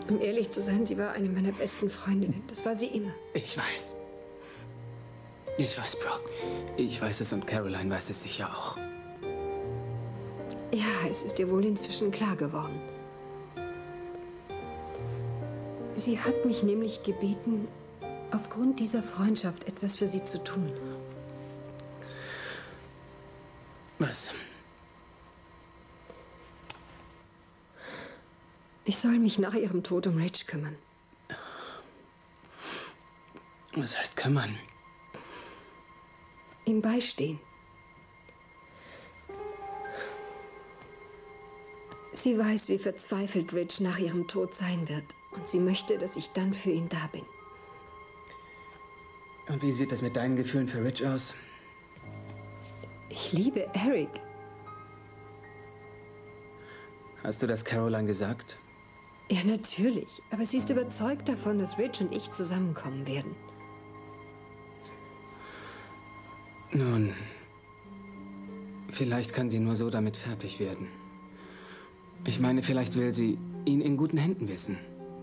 Um ehrlich zu sein, sie war eine meiner besten Freundinnen. Das war sie immer. Ich weiß. Ich weiß, Brooke. Ich weiß es und Caroline weiß es sicher auch. Ja, es ist ihr wohl inzwischen klar geworden. Sie hat mich nämlich gebeten, aufgrund dieser Freundschaft etwas für sie zu tun. Was? Ich soll mich nach ihrem Tod um Rich kümmern. Was heißt kümmern? Ihm beistehen. Sie weiß, wie verzweifelt Rich nach ihrem Tod sein wird. Und sie möchte, dass ich dann für ihn da bin. Und wie sieht es mit deinen Gefühlen für Rich aus? Ich liebe Eric. Hast du das Caroline gesagt? Ja, natürlich. Aber sie ist überzeugt davon, dass Rich und ich zusammenkommen werden. Nun, vielleicht kann sie nur so damit fertig werden. Ich meine, vielleicht will sie ihn in guten Händen wissen.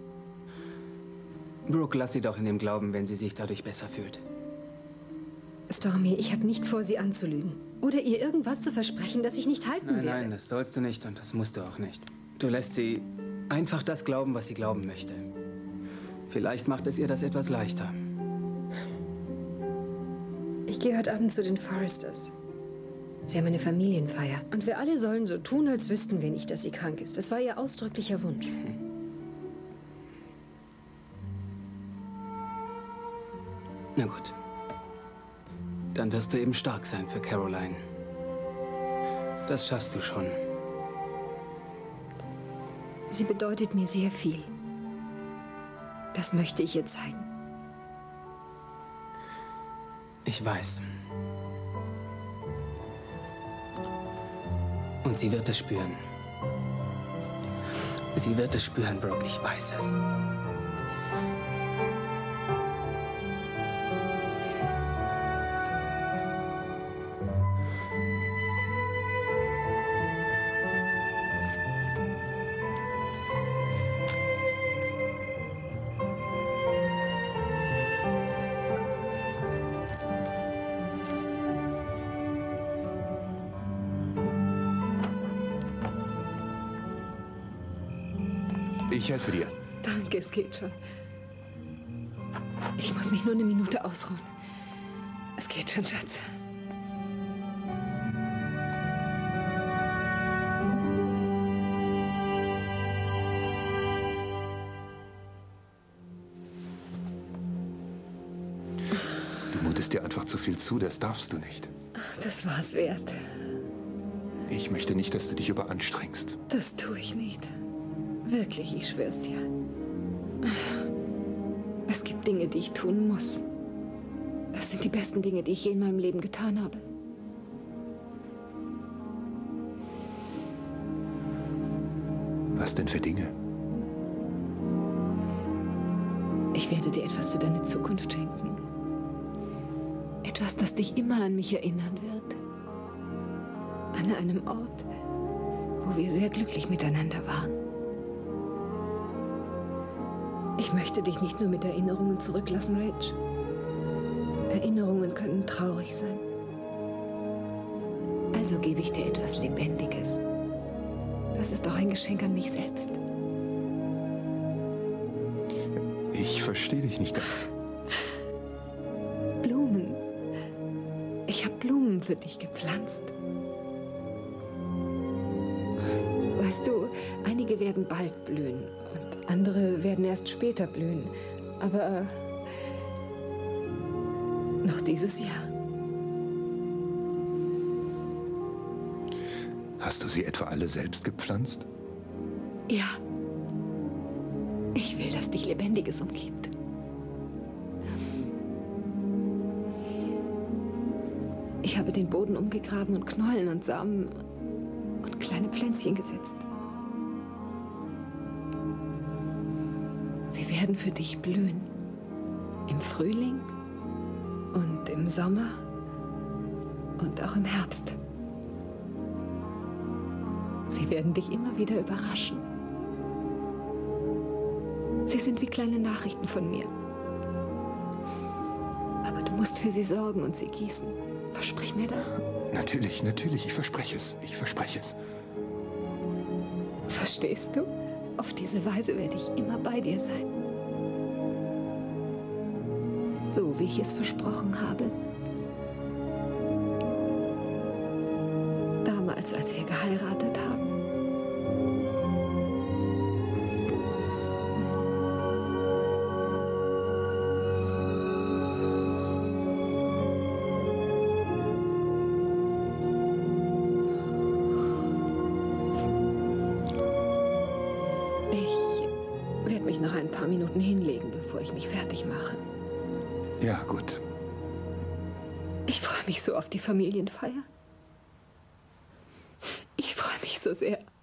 Brooke, lass sie doch in dem glauben, wenn sie sich dadurch besser fühlt. Stormy, ich habe nicht vor, sie anzulügen. Oder ihr irgendwas zu versprechen, das ich nicht halten werde. Nein, das sollst du nicht und das musst du auch nicht. Du lässt sie einfach das glauben, was sie glauben möchte. Vielleicht macht es ihr das etwas leichter. Ich gehe heute Abend zu den Forresters. Sie haben eine Familienfeier. Und wir alle sollen so tun, als wüssten wir nicht, dass sie krank ist. Das war ihr ausdrücklicher Wunsch. Na gut. Dann wirst du eben stark sein für Caroline. Das schaffst du schon. Sie bedeutet mir sehr viel. Das möchte ich ihr zeigen. Ich weiß. Und sie wird es spüren. Sie wird es spüren, Brooke. Ich weiß es. Ich helfe dir. Danke, es geht schon. Ich muss mich nur eine Minute ausruhen. Es geht schon, Schatz. Du mutest dir einfach zu viel zu, das darfst du nicht. Das war's wert. Ich möchte nicht, dass du dich überanstrengst. Das tue ich nicht. Wirklich, ich schwör's dir. Es gibt Dinge, die ich tun muss. Das sind die besten Dinge, die ich je in meinem Leben getan habe. Was denn für Dinge? Ich werde dir etwas für deine Zukunft schenken. Etwas, das dich immer an mich erinnern wird. An einem Ort, wo wir sehr glücklich miteinander waren. Ich möchte dich nicht nur mit Erinnerungen zurücklassen, Rich. Erinnerungen können traurig sein. Also gebe ich dir etwas Lebendiges. Das ist auch ein Geschenk an mich selbst. Ich verstehe dich nicht ganz. Blumen. Ich habe Blumen für dich gepflanzt. Weißt du, einige werden bald blühen und andere werden erst später blühen. Aber noch dieses Jahr. Hast du sie etwa alle selbst gepflanzt? Ja. Ich will, dass dich Lebendiges umgibt. Ich habe den Boden umgegraben und Knollen und Samen und kleine Pflänzchen gesetzt. Sie werden für dich blühen. Im Frühling und im Sommer und auch im Herbst. Sie werden dich immer wieder überraschen. Sie sind wie kleine Nachrichten von mir. Aber du musst für sie sorgen und sie gießen. Versprich mir das. Natürlich, natürlich. Ich verspreche es. Ich verspreche es. Verstehst du? Auf diese Weise werde ich immer bei dir sein. So, wie ich es versprochen habe. Damals, als wir geheiratet haben. Ich werde mich noch ein paar Minuten hinlegen, bevor ich mich fertig mache. Ja, gut. Ich freue mich so auf die Familienfeier. Ich freue mich so sehr.